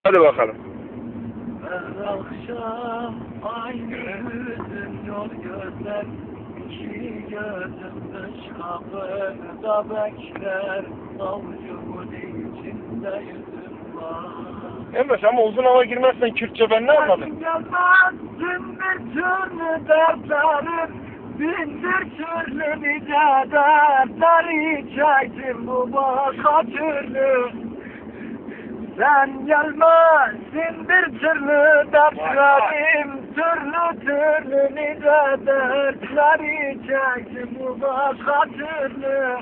Hadi bakalım. Her akşam aynı hüzün yol gözler, iki gözüm dış kapıda bekler, avucumun içinde yüzüm var. Emre ama uzun hava girmezsen Kürtçe ben ne anladım? Yazmazsın bir türlü dertlerim, bindir türlü nice dertleri çektim bu baka türlü. Sen gelmezsin bir türlü dertlerim, türlü nice dertleri çektim bu baka türlü.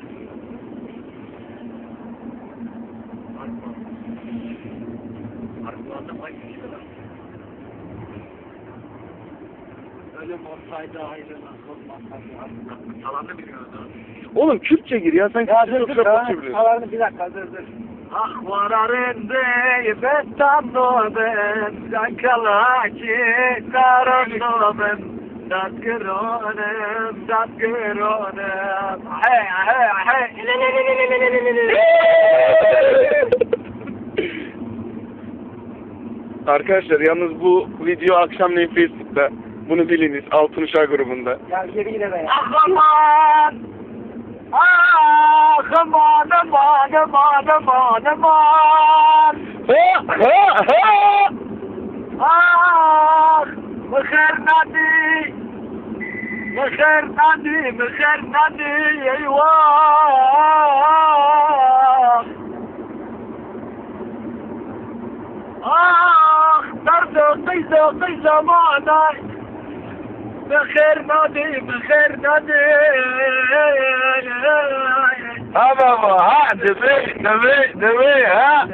Ölüm olsaydı ayrılmaz olmazsa salanı biliyordu. Oğlum Kürtçe gir ya sen Kürtçe çok Türkçe biliyorsun. Salanı bir dakika dur. Ah vararındı bestanlı ben Sakalaki karanlı ben Datkıronum Hey hey hey Arkadaşlar yalnız bu video akşamleyin Facebook'ta. Bunu biliniz Altın Uşak grubunda. Gel geri yine be. Ah aman! Ah aman aman aman aman aman! Ah! Mıkır nadi eyvah! Ah! Dardı kıysa zamana! Mıkır nadi Ha baba ha deme ha.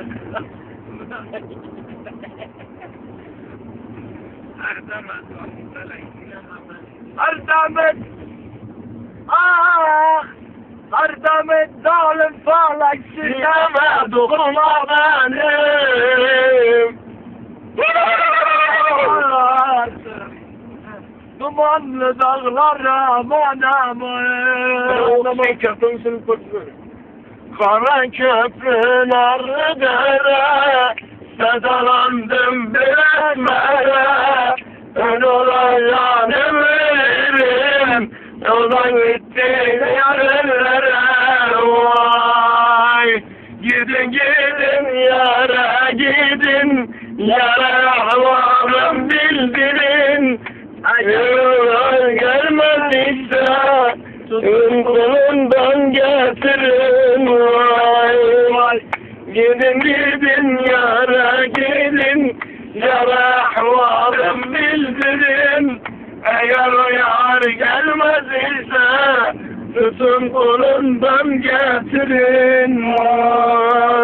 Ardamet ah Ardamet zalim falak sineme dokunma benim dumanlı dağlar aman aman Kara köprüler dere sedalandım biletmere ön olan emirim yoldan gitti yarınlara vay gidin yara ahvalım bildirin yollar gelmez ise kolundan getirin vay gidin yara ahvalım bildirin eğer o yar gelmez ise tutun kolundan getirin vay